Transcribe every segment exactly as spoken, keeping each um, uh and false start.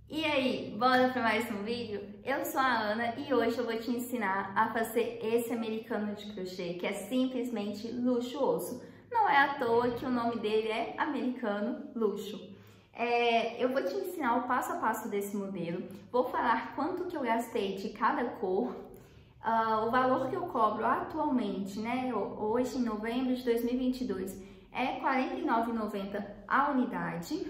E aí, bora para mais um vídeo? Eu sou a Ana e hoje eu vou te ensinar a fazer esse americano de crochê, que é simplesmente luxuoso. Não é à toa que o nome dele é Americano Luxo. É, eu vou te ensinar o passo a passo desse modelo, vou falar quanto que eu gastei de cada cor, uh, o valor que eu cobro atualmente, né, hoje em novembro de dois mil e vinte e dois, é quarenta e nove reais e noventa centavos a unidade.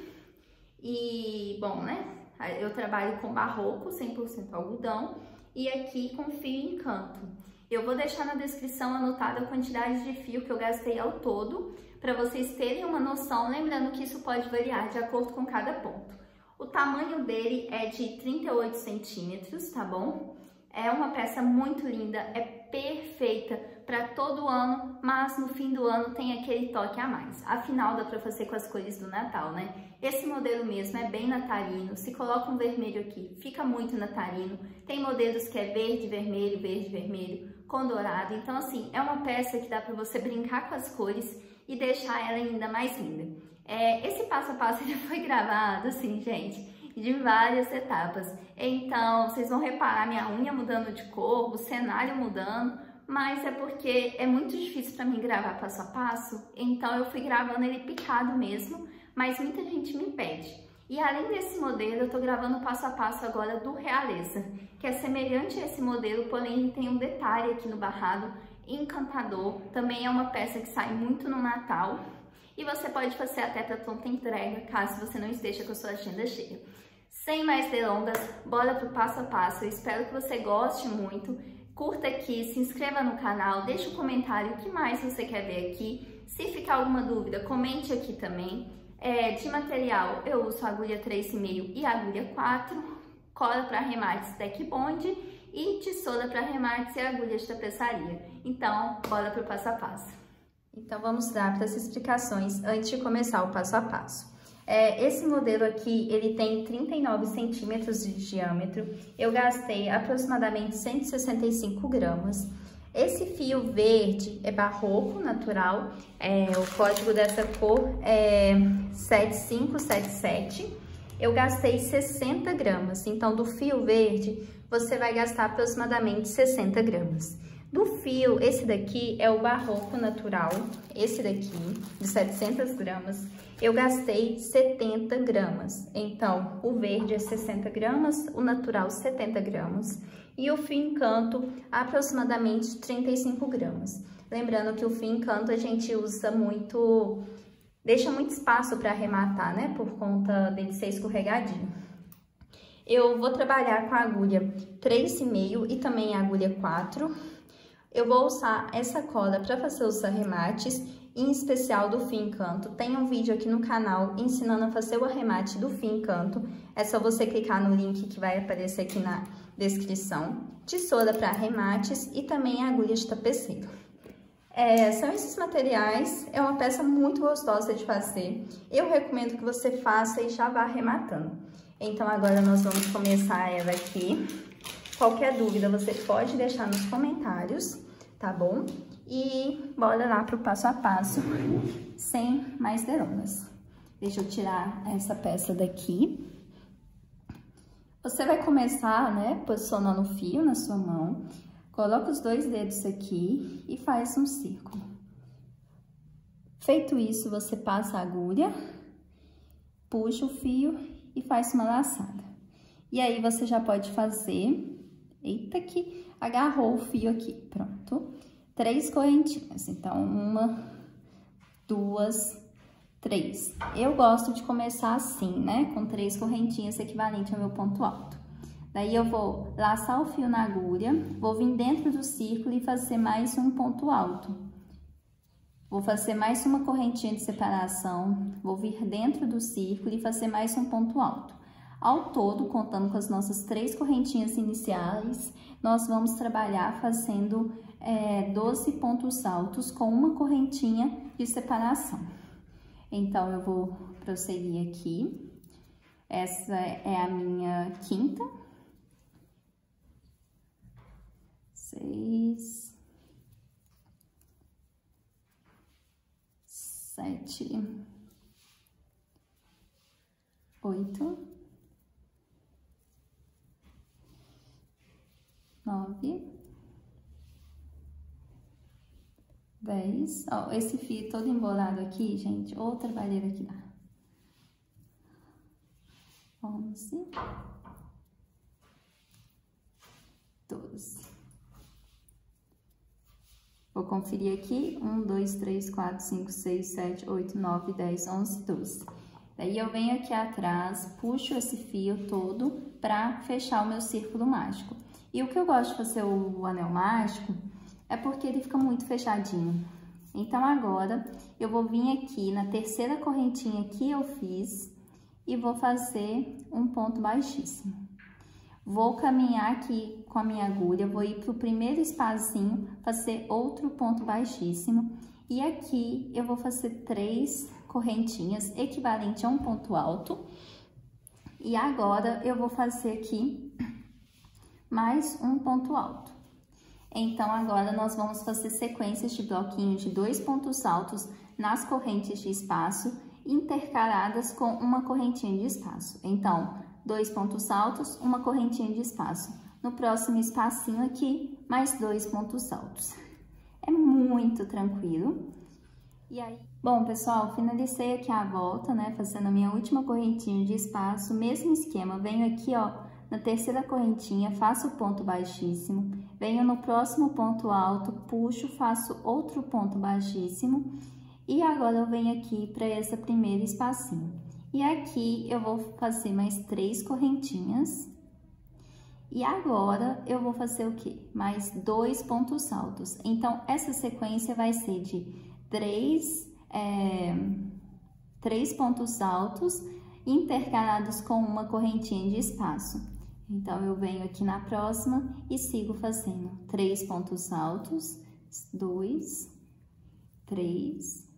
E, bom, né? Eu trabalho com barroco, cem por cento algodão, e aqui com fio em canto. Eu vou deixar na descrição anotada a quantidade de fio que eu gastei ao todo, para vocês terem uma noção, lembrando que isso pode variar de acordo com cada ponto. O tamanho dele é de trinta e oito centímetros, tá bom? É uma peça muito linda, é perfeita para todo ano, mas no fim do ano tem aquele toque a mais. Afinal, dá para fazer com as cores do Natal, né? Esse modelo mesmo é bem natalino, se coloca um vermelho aqui, fica muito natalino. Tem modelos que é verde, vermelho, verde, vermelho, com dourado. Então, assim, é uma peça que dá para você brincar com as cores e deixar ela ainda mais linda. É, esse passo a passo ele foi gravado, assim, gente, de várias etapas. Então, vocês vão reparar minha unha mudando de cor, o cenário mudando, mas é porque é muito difícil para mim gravar passo a passo, então eu fui gravando ele picado mesmo, mas muita gente me pede. E além desse modelo, eu tô gravando passo a passo agora do Realeza, que é semelhante a esse modelo, porém ele tem um detalhe aqui no barrado encantador. Também é uma peça que sai muito no Natal e você pode fazer até para pronta entrega, caso você não esteja com a sua agenda cheia. Sem mais delongas, bora pro passo a passo. Eu espero que você goste muito. Curta aqui, se inscreva no canal, deixa um comentário o que mais você quer ver aqui. Se ficar alguma dúvida, comente aqui também. É, de material, eu uso a agulha três e meio e a agulha quatro, cola para remates Tech Bond e tesoura para remates e agulha de tapeçaria. Então, bora pro passo a passo. Então, vamos dar para as explicações antes de começar o passo a passo. É, esse modelo aqui, ele tem trinta e nove centímetros de diâmetro, eu gastei aproximadamente cento e sessenta e cinco gramas. Esse fio verde é barroco natural, é, o código dessa cor é sete cinco sete sete, eu gastei sessenta gramas, então do fio verde você vai gastar aproximadamente sessenta gramas. Do fio, esse daqui é o barroco natural, esse daqui, de setecentas gramas, eu gastei setenta gramas. Então, o verde é sessenta gramas, o natural setenta gramas e o fio em canto aproximadamente trinta e cinco gramas. Lembrando que o fio em canto a gente usa muito, deixa muito espaço para arrematar, né? Por conta dele ser escorregadinho. Eu vou trabalhar com a agulha três e meio e também a agulha quatro. Eu vou usar essa cola para fazer os arremates, em especial do fio em canto. Tem um vídeo aqui no canal ensinando a fazer o arremate do fio em canto. É só você clicar no link que vai aparecer aqui na descrição. Tesoura para arremates e também a agulha de tapeceiro. É, são esses materiais, é uma peça muito gostosa de fazer. Eu recomendo que você faça e já vá arrematando. Então, agora nós vamos começar ela aqui. Qualquer dúvida você pode deixar nos comentários, tá bom? E bora lá pro passo a passo, sem mais delongas. Deixa eu tirar essa peça daqui. Você vai começar, né, posicionando o fio na sua mão. Coloca os dois dedos aqui e faz um círculo. Feito isso, você passa a agulha, puxa o fio e faz uma laçada. E aí, você já pode fazer... Eita, que agarrou o fio aqui, pronto. Três correntinhas, então, uma, duas, três. Eu gosto de começar assim, né? Com três correntinhas, equivalente ao meu ponto alto. Daí, eu vou laçar o fio na agulha, vou vir dentro do círculo e fazer mais um ponto alto. Vou fazer mais uma correntinha de separação, vou vir dentro do círculo e fazer mais um ponto alto. Ao todo, contando com as nossas três correntinhas iniciais, nós vamos trabalhar fazendo é, doze pontos altos com uma correntinha de separação. Então, eu vou prosseguir aqui. Essa é a minha quinta. Seis. Sete. Oito. nove, dez. Ó, esse fio todo embolado aqui, gente, outra barreira que dá. onze, doze. Vou conferir aqui, um, dois, três, quatro, cinco, seis, sete, oito, nove, dez, onze, doze. Daí eu venho aqui atrás, puxo esse fio todo pra fechar o meu círculo mágico. E o que eu gosto de fazer o anel mágico é porque ele fica muito fechadinho. Então agora eu vou vir aqui na terceira correntinha que eu fiz e vou fazer um ponto baixíssimo. Vou caminhar aqui com a minha agulha, vou ir pro primeiro espacinho, fazer outro ponto baixíssimo. E aqui eu vou fazer três correntinhas equivalente a um ponto alto. E agora eu vou fazer aqui mais um ponto alto. Então agora nós vamos fazer sequências de bloquinho de dois pontos altos nas correntes de espaço, intercaladas com uma correntinha de espaço. Então, dois pontos altos, uma correntinha de espaço. No próximo espacinho aqui, mais dois pontos altos. É muito tranquilo. E aí, bom, pessoal, finalizei aqui a volta, né, fazendo a minha última correntinha de espaço, mesmo esquema, venho aqui, ó, na terceira correntinha, faço o ponto baixíssimo, venho no próximo ponto alto, puxo, faço outro ponto baixíssimo, e agora eu venho aqui para essa primeira espacinho. E aqui eu vou fazer mais três correntinhas, e agora eu vou fazer o quê? Mais dois pontos altos. Então, essa sequência vai ser de três, é, três pontos altos intercalados com uma correntinha de espaço. Então, eu venho aqui na próxima e sigo fazendo três pontos altos, dois, três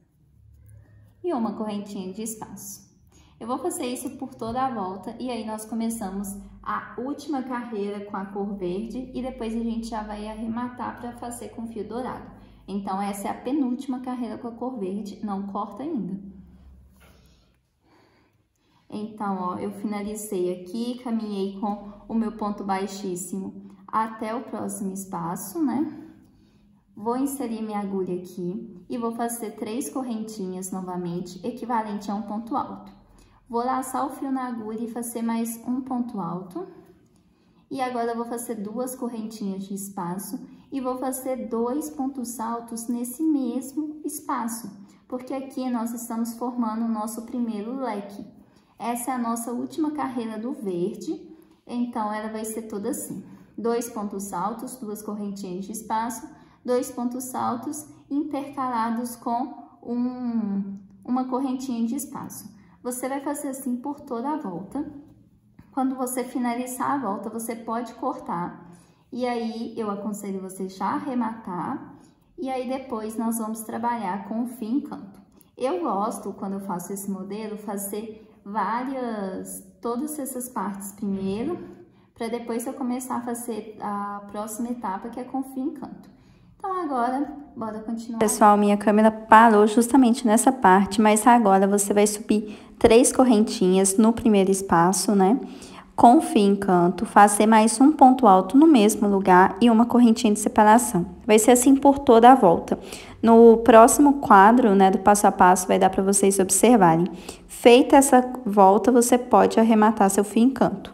e uma correntinha de espaço. Eu vou fazer isso por toda a volta e aí nós começamos a última carreira com a cor verde e depois a gente já vai arrematar para fazer com fio dourado. Então, essa é a penúltima carreira com a cor verde, não corta ainda. Então, ó, eu finalizei aqui, caminhei com o meu ponto baixíssimo até o próximo espaço, né? Vou inserir minha agulha aqui e vou fazer três correntinhas novamente, equivalente a um ponto alto. Vou laçar o fio na agulha e fazer mais um ponto alto. E agora eu vou fazer duas correntinhas de espaço e vou fazer dois pontos altos nesse mesmo espaço, porque aqui nós estamos formando o nosso primeiro leque. Essa é a nossa última carreira do verde, então ela vai ser toda assim. Dois pontos altos, duas correntinhas de espaço, dois pontos altos intercalados com um, uma correntinha de espaço. Você vai fazer assim por toda a volta. Quando você finalizar a volta, você pode cortar. E aí, eu aconselho você já arrematar. E aí, depois, nós vamos trabalhar com o fio em canto. Eu gosto, quando eu faço esse modelo, fazer várias, todas essas partes primeiro, para depois eu começar a fazer a próxima etapa, que é com fio em canto. Então, agora, bora continuar. Pessoal, minha câmera parou justamente nessa parte, mas agora você vai subir três correntinhas no primeiro espaço, né? Com fio em canto, fazer mais um ponto alto no mesmo lugar e uma correntinha de separação. Vai ser assim por toda a volta. No próximo quadro, né, do passo a passo, vai dar para vocês observarem. Feita essa volta, você pode arrematar seu fio em canto.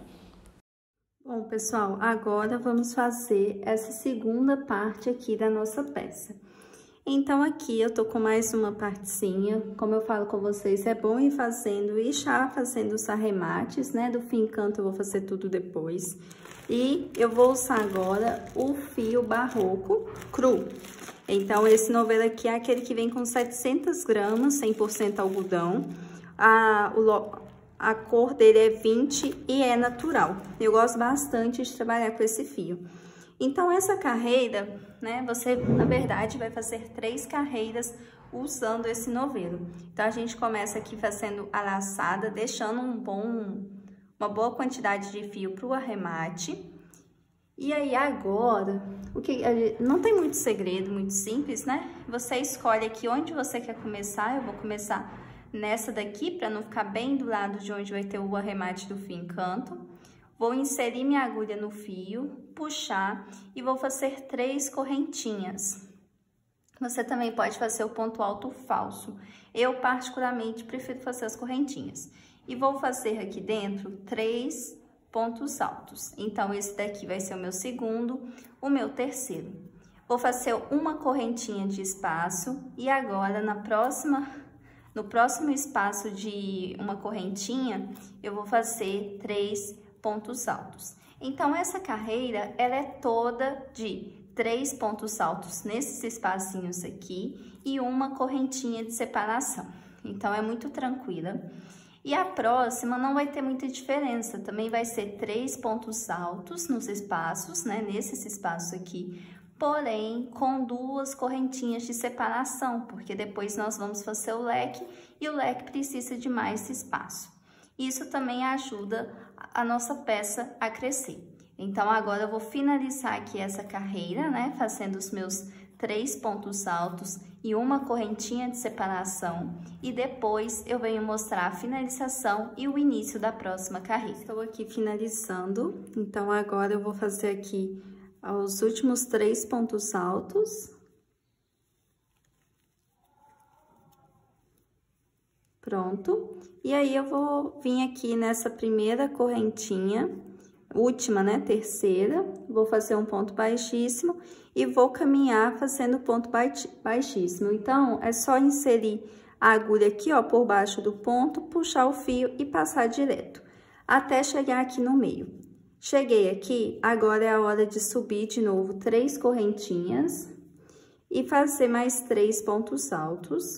Bom, pessoal, agora vamos fazer essa segunda parte aqui da nossa peça. Então, aqui eu tô com mais uma partezinha, como eu falo com vocês, é bom ir fazendo e já fazendo os arremates, né, do fio em canto eu vou fazer tudo depois. E eu vou usar agora o fio barroco cru. Então, esse novelo aqui é aquele que vem com setecentas gramas, cem por cento algodão, a, o, a cor dele é vinte e é natural. Eu gosto bastante de trabalhar com esse fio. Então, essa carreira, né, você, na verdade, vai fazer três carreiras usando esse novelo. Então, a gente começa aqui fazendo a laçada, deixando um bom, uma boa quantidade de fio para o arremate. E aí, agora, o que não tem muito segredo, muito simples, né? Você escolhe aqui onde você quer começar. Eu vou começar nessa daqui, para não ficar bem do lado de onde vai ter o arremate do fio em canto. vou inserir minha agulha no fio, puxar e vou fazer três correntinhas. Você também pode fazer o ponto alto falso. Eu, particularmente, prefiro fazer as correntinhas. E vou fazer aqui dentro três pontos altos. Então, esse daqui vai ser o meu segundo, o meu terceiro. Vou fazer uma correntinha de espaço e agora, na próxima, no próximo espaço de uma correntinha, eu vou fazer três pontos altos. Então, essa carreira, ela é toda de três pontos altos nesses espacinhos aqui e uma correntinha de separação. Então, é muito tranquila. E a próxima não vai ter muita diferença, também vai ser três pontos altos nos espaços, né, nesses espaços aqui, porém, com duas correntinhas de separação, porque depois nós vamos fazer o leque e o leque precisa de mais espaço. Isso também ajuda a nossa peça a crescer. Então, agora eu vou finalizar aqui essa carreira, né? Fazendo os meus três pontos altos e uma correntinha de separação. E depois eu venho mostrar a finalização e o início da próxima carreira. Estou aqui finalizando, então agora eu vou fazer aqui os últimos três pontos altos. Pronto. E aí, eu vou vir aqui nessa primeira correntinha, última, né, terceira, vou fazer um ponto baixíssimo e vou caminhar fazendo ponto baixíssimo. Então, é só inserir a agulha aqui, ó, por baixo do ponto, puxar o fio e passar direto, até chegar aqui no meio. Cheguei aqui, agora é a hora de subir de novo três correntinhas e fazer mais três pontos altos.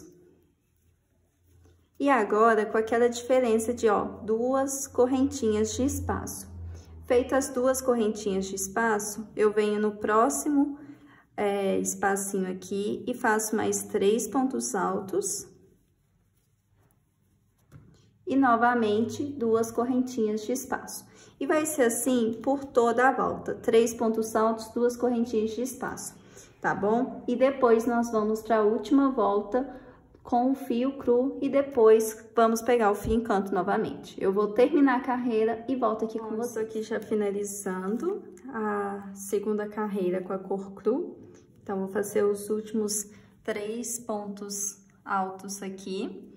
E agora, com aquela diferença de, ó, duas correntinhas de espaço. Feitas as duas correntinhas de espaço, eu venho no próximo é, espacinho aqui e faço mais três pontos altos. E, novamente, duas correntinhas de espaço. E vai ser assim por toda a volta. Três pontos altos, duas correntinhas de espaço, tá bom? E depois, nós vamos para a última volta com o fio cru e depois vamos pegar o fio em canto novamente. Eu vou terminar a carreira e volto aqui com você. Aqui já finalizando a segunda carreira com a cor cru. Então, vou fazer os últimos três pontos altos aqui.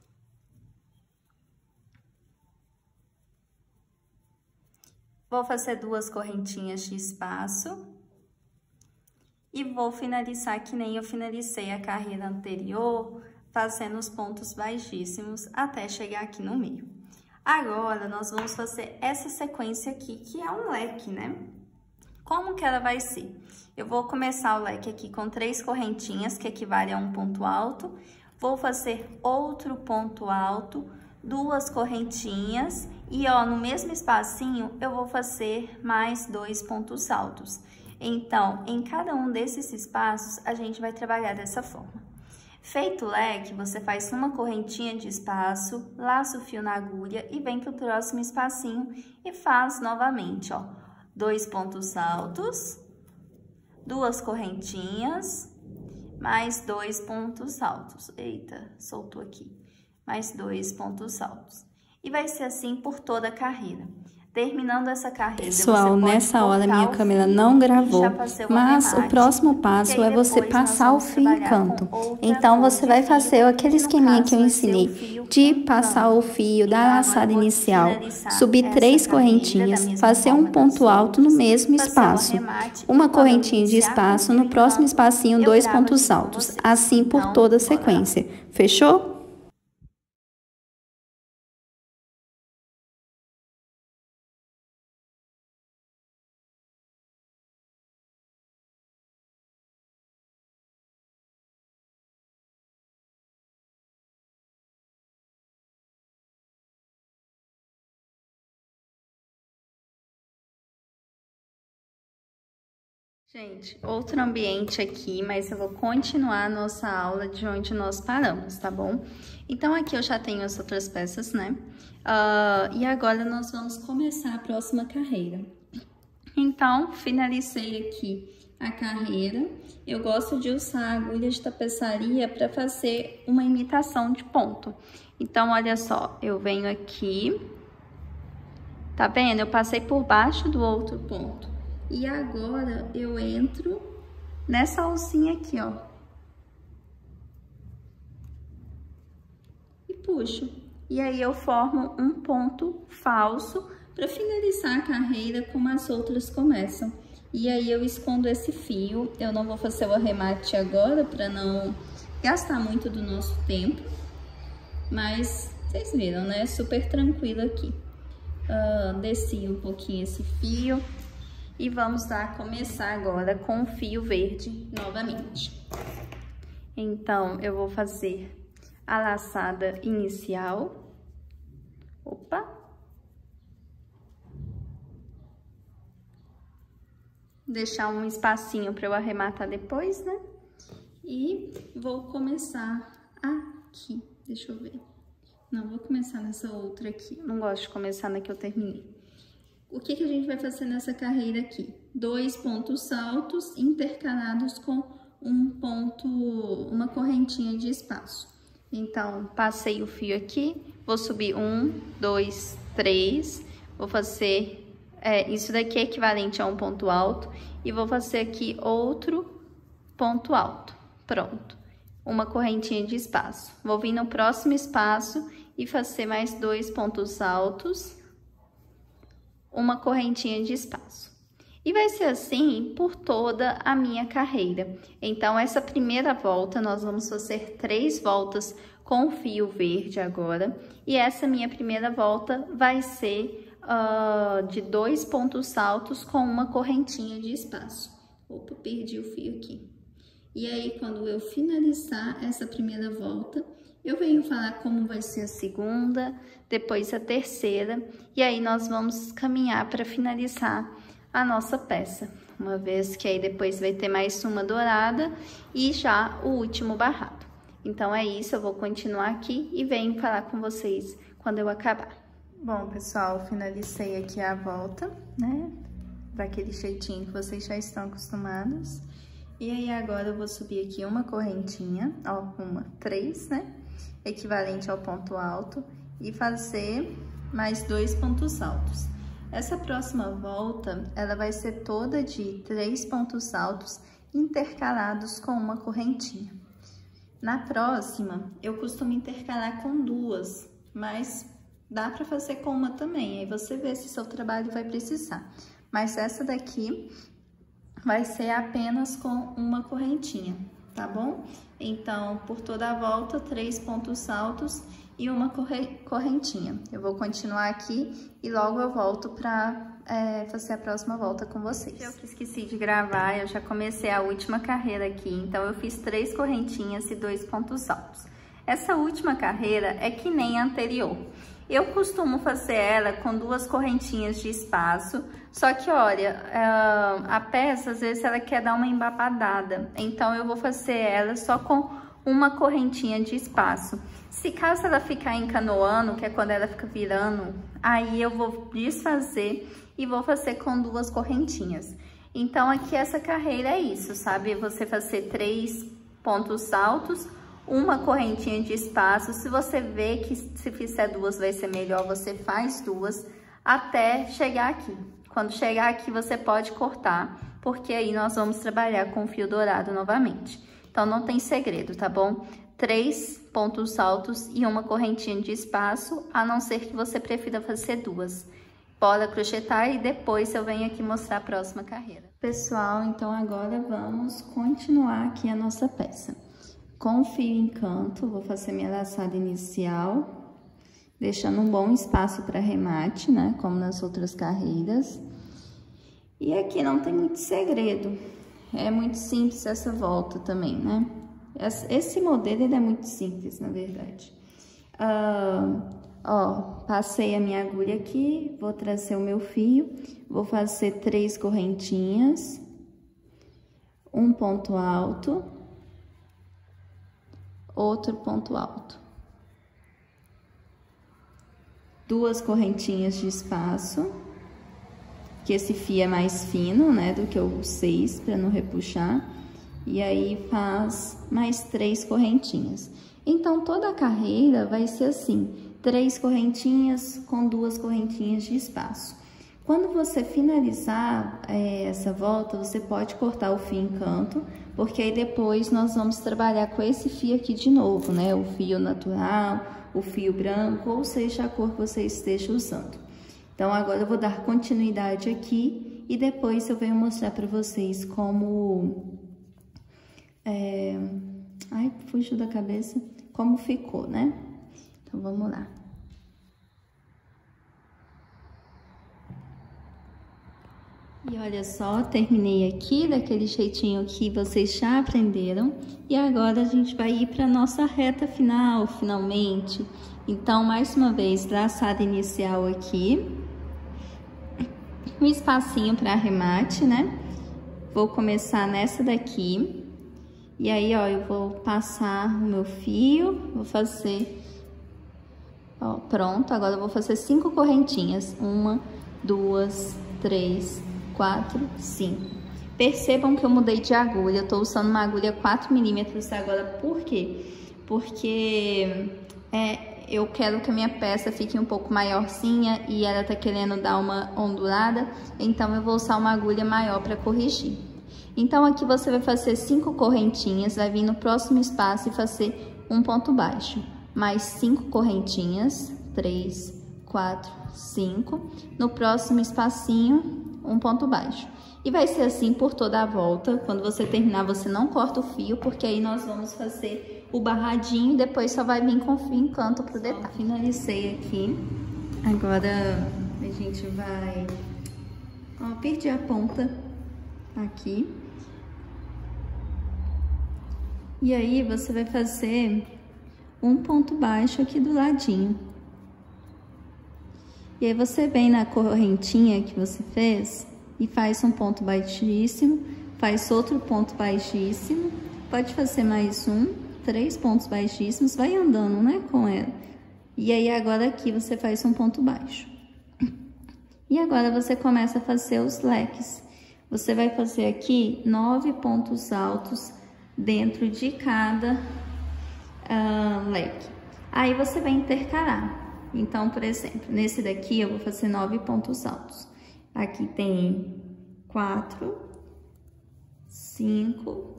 Vou fazer duas correntinhas de espaço. E vou finalizar que nem eu finalizei a carreira anterior, fazendo os pontos baixíssimos até chegar aqui no meio. Agora, nós vamos fazer essa sequência aqui, que é um leque, né? Como que ela vai ser? Eu vou começar o leque aqui com três correntinhas, que equivale a um ponto alto. Vou fazer outro ponto alto, duas correntinhas e, ó, no mesmo espacinho, eu vou fazer mais dois pontos altos. Então, em cada um desses espaços, a gente vai trabalhar dessa forma. Feito o leque, você faz uma correntinha de espaço, laça o fio na agulha e vem para o próximo espacinho e faz novamente, ó, dois pontos altos, duas correntinhas, mais dois pontos altos. Eita, soltou aqui. Mais dois pontos altos. E vai ser assim por toda a carreira. Terminando essa carreira, pessoal, nessa hora minha câmera não gravou, mas o próximo passo é você passar o fio em canto. Então, você vai fazer aquele esqueminha que eu ensinei, de passar o fio da laçada inicial, subir três correntinhas, fazer um ponto alto no mesmo espaço, uma correntinha de espaço, no próximo espacinho, dois pontos altos, assim por toda a sequência. Fechou? Gente, outro ambiente aqui, mas eu vou continuar a nossa aula de onde nós paramos, tá bom? Então, aqui eu já tenho as outras peças, né? Uh, e agora nós vamos começar a próxima carreira. Então, finalizei aqui a carreira. Eu gosto de usar a agulha de tapeçaria para fazer uma imitação de ponto. Então, olha só, eu venho aqui Tá vendo? Eu passei por baixo do outro ponto. E agora eu entro nessa alcinha aqui, ó. E puxo. E aí eu formo um ponto falso para finalizar a carreira como as outras começam. E aí eu escondo esse fio. Eu não vou fazer o arremate agora para não gastar muito do nosso tempo. Mas vocês viram, né? Super tranquilo aqui. Uh, desci um pouquinho esse fio e vamos lá começar agora com o fio verde novamente. Então, eu vou fazer a laçada inicial. Opa! Deixar um espacinho para eu arrematar depois, né? E vou começar aqui. Deixa eu ver. Não, vou começar nessa outra aqui. Não gosto de começar na que eu terminei. O que que a gente vai fazer nessa carreira aqui? Dois pontos altos intercalados com um ponto, uma correntinha de espaço. Então, passei o fio aqui, vou subir um, dois, três, vou fazer, é, isso daqui é equivalente a um ponto alto, e vou fazer aqui outro ponto alto. Pronto. Uma correntinha de espaço. Vou vir no próximo espaço e fazer mais dois pontos altos, uma correntinha de espaço. E vai ser assim por toda a minha carreira. Então, essa primeira volta, nós vamos fazer três voltas com fio verde agora. E essa minha primeira volta vai ser uh, de dois pontos altos com uma correntinha de espaço. Opa, perdi o fio aqui. E aí, quando eu finalizar essa primeira volta, eu venho falar como vai ser a segunda, depois a terceira, e aí nós vamos caminhar para finalizar a nossa peça. Uma vez que aí depois vai ter mais uma dourada e já o último barrado. Então é isso, eu vou continuar aqui e venho falar com vocês quando eu acabar. Bom, pessoal, finalizei aqui a volta, né? Daquele jeitinho que vocês já estão acostumados. E aí, agora eu vou subir aqui uma correntinha, ó, uma, três, né? Equivalente ao ponto alto, e fazer mais dois pontos altos. Essa próxima volta, ela vai ser toda de três pontos altos intercalados com uma correntinha. Na próxima, eu costumo intercalar com duas, mas dá pra fazer com uma também, aí você vê se seu trabalho vai precisar. Mas essa daqui vai ser apenas com uma correntinha, tá bom? Então, por toda a volta, três pontos altos e uma correntinha. Eu vou continuar aqui e logo eu volto pra é, fazer a próxima volta com vocês. Eu que esqueci de gravar, eu já comecei a última carreira aqui, então eu fiz três correntinhas e dois pontos altos. Essa última carreira é que nem a anterior. Eu costumo fazer ela com duas correntinhas de espaço, só que, olha, a peça, às vezes, ela quer dar uma embabadada. Então, eu vou fazer ela só com uma correntinha de espaço. Se caso ela ficar encanoando, que é quando ela fica virando, aí eu vou desfazer e vou fazer com duas correntinhas. Então, aqui essa carreira é isso, sabe? Você fazer três pontos altos, uma correntinha de espaço. Se você vê que se fizer duas vai ser melhor, você faz duas até chegar aqui. Quando chegar aqui, você pode cortar, porque aí nós vamos trabalhar com fio dourado novamente. Então, não tem segredo, tá bom? Três pontos altos e uma correntinha de espaço, a não ser que você prefira fazer duas. Bora crochetar e depois eu venho aqui mostrar a próxima carreira. Pessoal, então agora vamos continuar aqui a nossa peça. Com fio em canto, vou fazer minha laçada inicial, deixando um bom espaço para remate, né? Como nas outras carreiras. E aqui não tem muito segredo, é muito simples essa volta também, né? Esse modelo, ele é muito simples, na verdade. Ah, ó, passei a minha agulha aqui, vou trazer o meu fio, vou fazer três correntinhas, um ponto alto, outro ponto alto, duas correntinhas de espaço, que esse fio é mais fino, né, do que o seis, para não repuxar, e aí faz mais três correntinhas. Então, toda a carreira vai ser assim, três correntinhas com duas correntinhas de espaço. Quando você finalizar é, essa volta, você pode cortar o fio em canto, porque aí depois nós vamos trabalhar com esse fio aqui de novo, né? O fio natural, o fio branco, ou seja, a cor que você esteja usando. Então, agora eu vou dar continuidade aqui e depois eu venho mostrar para vocês como... É... Ai, fugiu da cabeça. Como ficou, né? Então, vamos lá. E olha só, terminei aqui daquele jeitinho que vocês já aprenderam. E agora a gente vai ir para nossa reta final, finalmente. Então, mais uma vez, traçada inicial aqui. Um espacinho para arremate, né? Vou começar nessa daqui. E aí, ó, eu vou passar o meu fio, vou fazer... Ó, pronto, agora eu vou fazer cinco correntinhas. Uma, duas, três... quatro, cinco. Percebam que eu mudei de agulha, eu tô usando uma agulha quatro milímetros agora, por quê? Porque é, eu quero que a minha peça fique um pouco maiorzinha e ela tá querendo dar uma ondulada, então eu vou usar uma agulha maior para corrigir. Então aqui você vai fazer cinco correntinhas, vai vir no próximo espaço e fazer um ponto baixo. Mais cinco correntinhas, três, quatro, cinco. No próximo espacinho, um ponto baixo. E vai ser assim por toda a volta. Quando você terminar, você não corta o fio, porque aí nós vamos fazer o barradinho e depois só vai vir com fio em canto pro detalhe. Finalizei aqui. Agora a gente vai... Ó, perdi a ponta aqui. E aí você vai fazer um ponto baixo aqui do ladinho. E aí você vem na correntinha que você fez e faz um ponto baixíssimo, faz outro ponto baixíssimo, pode fazer mais um, três pontos baixíssimos, vai andando, né, com ela. E aí agora aqui você faz um ponto baixo. E agora você começa a fazer os leques. Você vai fazer aqui nove pontos altos dentro de cada uh, leque. Aí você vai intercalar. Então, por exemplo, nesse daqui eu vou fazer nove pontos altos. Aqui tem quatro, cinco,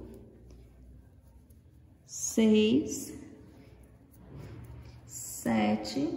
seis, sete,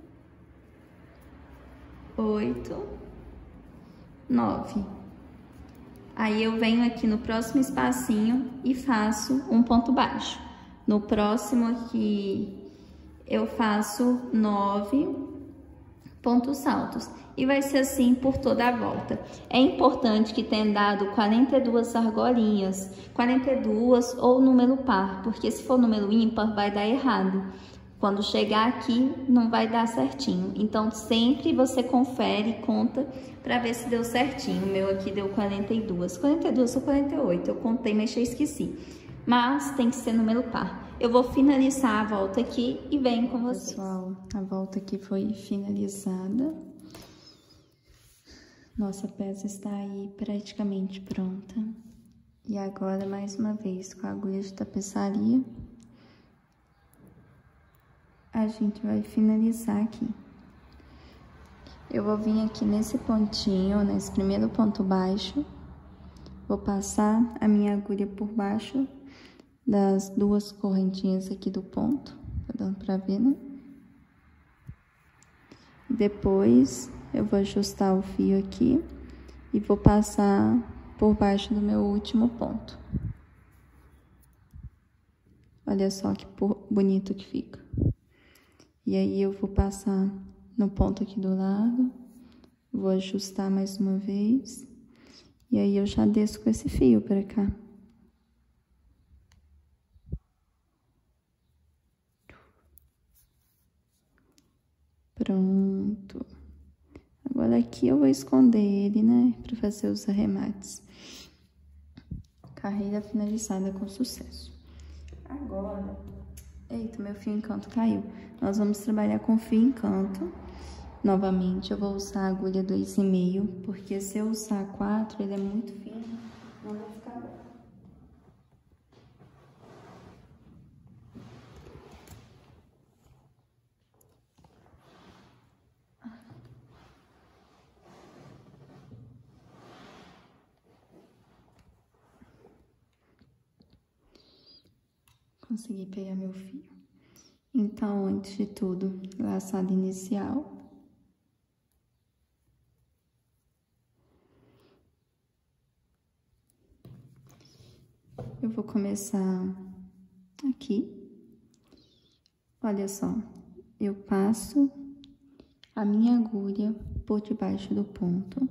oito, nove. Aí eu venho aqui no próximo espacinho e faço um ponto baixo. No próximo aqui eu faço nove pontos altos. E vai ser assim por toda a volta. É importante que tenha dado quarenta e duas argolinhas, quarenta e duas ou número par, porque se for número ímpar vai dar errado. Quando chegar aqui não vai dar certinho. Então sempre você confere, conta para ver se deu certinho. O meu aqui deu quarenta e duas. quarenta e duas ou quarenta e oito, eu contei, mas eu esqueci. Mas tem que ser número par. Eu vou finalizar a volta aqui e venho com vocês. Pessoal, a volta aqui foi finalizada. Nossa peça está aí praticamente pronta. E agora, mais uma vez, com a agulha de tapeçaria, a gente vai finalizar aqui. Eu vou vir aqui nesse pontinho, nesse primeiro ponto baixo, vou passar a minha agulha por baixo das duas correntinhas aqui do ponto, tá dando pra ver, né? Depois eu vou ajustar o fio aqui e vou passar por baixo do meu último ponto. Olha só que bonito que fica. E aí eu vou passar no ponto aqui do lado, vou ajustar mais uma vez, e aí eu já desço com esse fio pra cá. Pronto. Agora aqui eu vou esconder ele, né, pra fazer os arremates. Carreira finalizada com sucesso. Agora, eita, meu fio em canto caiu. Nós vamos trabalhar com fio em canto. Novamente, eu vou usar a agulha dois e meio, porque se eu usar quatro, ele é muito fino, não vai ficar bom. Consegui pegar meu fio. Então, antes de tudo, laçada inicial. Eu vou começar aqui. Olha só, eu passo a minha agulha por debaixo do ponto.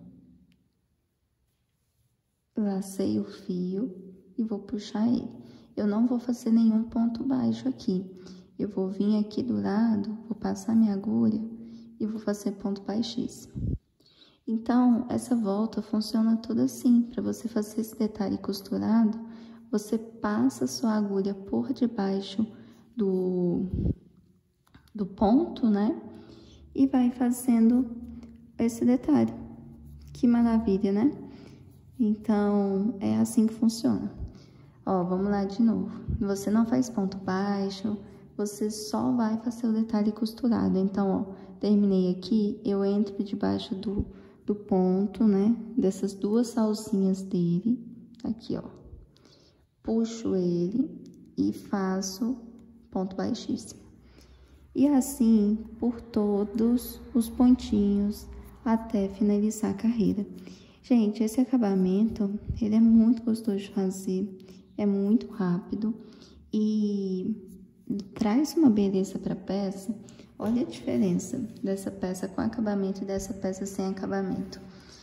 Lacei o fio e vou puxar ele. Eu não vou fazer nenhum ponto baixo aqui. Eu vou vir aqui do lado, vou passar minha agulha e vou fazer ponto baixíssimo. Então, essa volta funciona toda assim. Para você fazer esse detalhe costurado, você passa a sua agulha por debaixo do, do ponto, né? E vai fazendo esse detalhe. Que maravilha, né? Então, é assim que funciona. Ó, vamos lá de novo. Você não faz ponto baixo, você só vai fazer o detalhe costurado. Então, ó, terminei aqui, eu entro debaixo do, do ponto, né? Dessas duas salsinhas dele, aqui, ó. Puxo ele e faço ponto baixíssimo. E assim, por todos os pontinhos, até finalizar a carreira. Gente, esse acabamento, ele é muito gostoso de fazer, é muito rápido e traz uma beleza para a peça. Olha a diferença dessa peça com acabamento e dessa peça sem acabamento.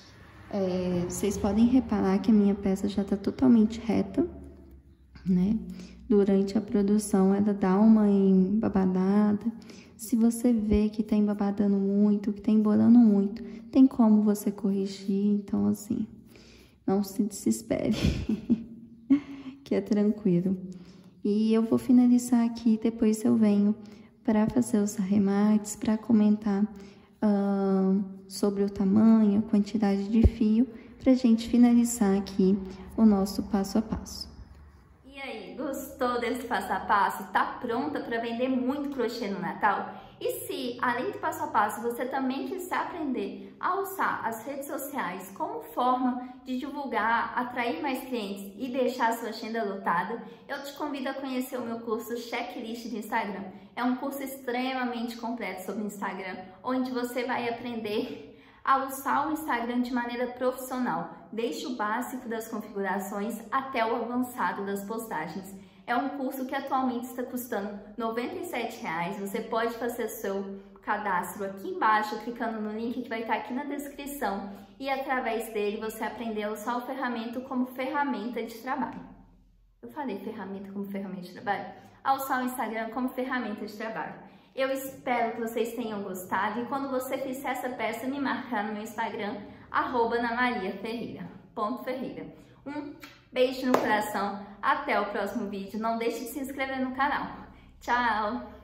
É, vocês podem reparar que a minha peça já tá totalmente reta, né? Durante a produção, ela dá uma embabadada. Se você vê que tá embabadando muito, que tá embolando muito, tem como você corrigir. Então, assim, não se desespere, que é tranquilo. E eu vou finalizar aqui, depois eu venho para fazer os arremates, para comentar uh, sobre o tamanho, a quantidade de fio, pra gente finalizar aqui o nosso passo a passo. E aí, gostou desse passo a passo? Tá pronta para vender muito crochê no Natal? E se, além do passo a passo, você também quiser aprender a usar as redes sociais como forma de divulgar, atrair mais clientes e deixar a sua agenda lotada, eu te convido a conhecer o meu curso Checklist de Instagram. É um curso extremamente completo sobre o Instagram, onde você vai aprender a usar o Instagram de maneira profissional, desde o básico das configurações até o avançado das postagens. É um curso que atualmente está custando noventa e sete reais. Você pode fazer seu cadastro aqui embaixo, clicando no link que vai estar aqui na descrição, e através dele você aprender a usar o ferramenta como ferramenta de trabalho. Eu falei ferramenta como ferramenta de trabalho? A usar o Instagram como ferramenta de trabalho. Eu espero que vocês tenham gostado e quando você fizer essa peça, me marcar no meu Instagram, arroba anamariaferreira ponto ferreira. Um beijo no coração, até o próximo vídeo. Não deixe de se inscrever no canal. Tchau!